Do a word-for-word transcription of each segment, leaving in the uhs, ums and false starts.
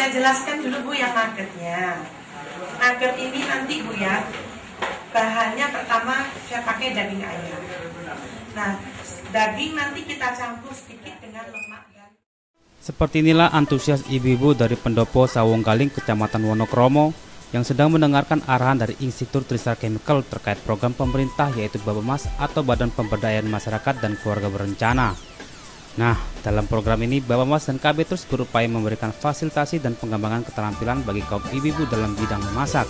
Saya jelaskan dulu Bu yang nuggetnya. Nugget ini nanti Bu ya, bahannya pertama saya pakai daging ayam. Nah, daging nanti kita campur sedikit dengan lemak dan... Seperti inilah antusias ibu-ibu dari Pendopo Sawunggaling, Kecamatan Wonokromo, yang sedang mendengarkan arahan dari Institut Tristar Chemical terkait program pemerintah yaitu Bapemas atau Badan Pemberdayaan Masyarakat dan Keluarga Berencana. Nah, dalam program ini Bapemas dan K B terus berupaya memberikan fasilitasi dan pengembangan keterampilan bagi kaum ibu-ibu dalam bidang memasak.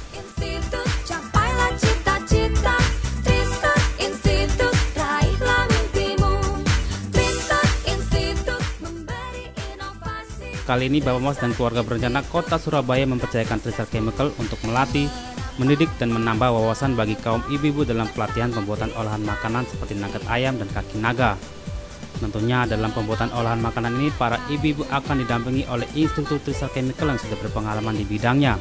Kali ini Bapemas dan Keluarga Berencana Kota Surabaya mempercayakan Tristar Chemical untuk melatih, mendidik dan menambah wawasan bagi kaum ibu-ibu dalam pelatihan pembuatan olahan makanan seperti nugget ayam dan kaki naga. Tentunya dalam pembuatan olahan makanan ini para ibu-ibu akan didampingi oleh Institut Tristar Chemical yang sudah berpengalaman di bidangnya.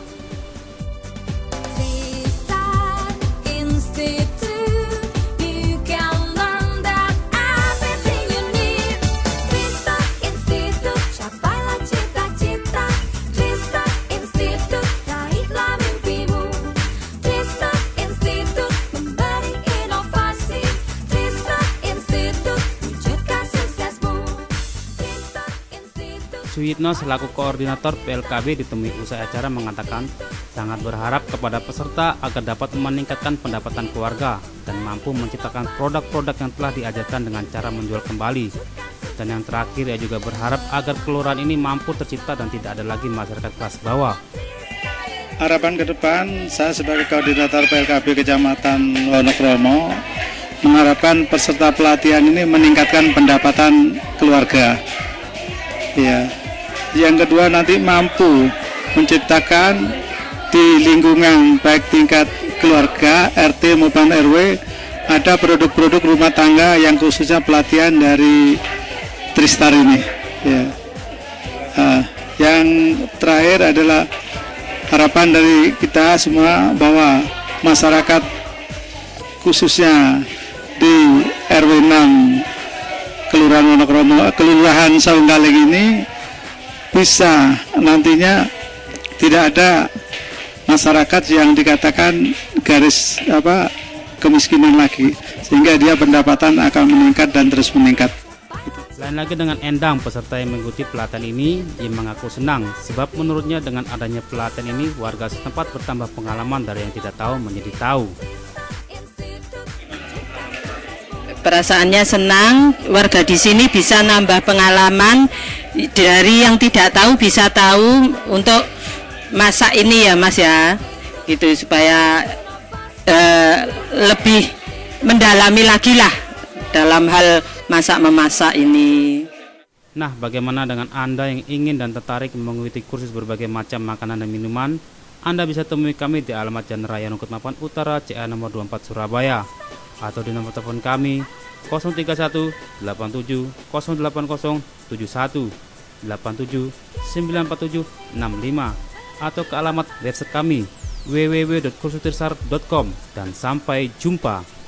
Suyitno selaku koordinator P L K B ditemui usai acara mengatakan sangat berharap kepada peserta agar dapat meningkatkan pendapatan keluarga dan mampu menciptakan produk-produk yang telah diajarkan dengan cara menjual kembali. Dan yang terakhir, ia juga berharap agar kelurahan ini mampu tercipta dan tidak ada lagi masyarakat kelas bawah. Harapan ke depan, saya sebagai koordinator P L K B Kecamatan Wonokromo mengharapkan peserta pelatihan ini meningkatkan pendapatan keluarga. Ya. Yang kedua, nanti mampu menciptakan di lingkungan baik tingkat keluarga, R T maupun R W ada produk-produk rumah tangga yang khususnya pelatihan dari Tristar ini. Ya. Nah, yang terakhir adalah harapan dari kita semua bahwa masyarakat khususnya di R W enam Kelurahan Wonokromo, Kelurahan Sawunggaling ini bisa nantinya tidak ada masyarakat yang dikatakan garis apa kemiskinan lagi, sehingga dia pendapatan akan meningkat dan terus meningkat. Lain lagi dengan Endang, peserta yang mengikuti pelatihan ini, ia mengaku senang sebab menurutnya dengan adanya pelatihan ini warga setempat bertambah pengalaman dari yang tidak tahu menjadi tahu. Perasaannya senang, warga di sini bisa nambah pengalaman, dari yang tidak tahu bisa tahu untuk masak ini ya Mas ya, gitu supaya eh, lebih mendalami lagi lah dalam hal masak-memasak ini. Nah, bagaimana dengan Anda yang ingin dan tertarik mengikuti kursus berbagai macam makanan dan minuman? Anda bisa temui kami di alamat Jalan Raya Nungkutmapan Utara, C A nomor dua puluh empat Surabaya, atau di nomor telepon kami nol tiga satu delapan tujuh nol delapan nol tujuh satu delapan tujuh sembilan empat tujuh enam lima atau ke alamat website kami w w w titik kursus tristar titik com, dan sampai jumpa.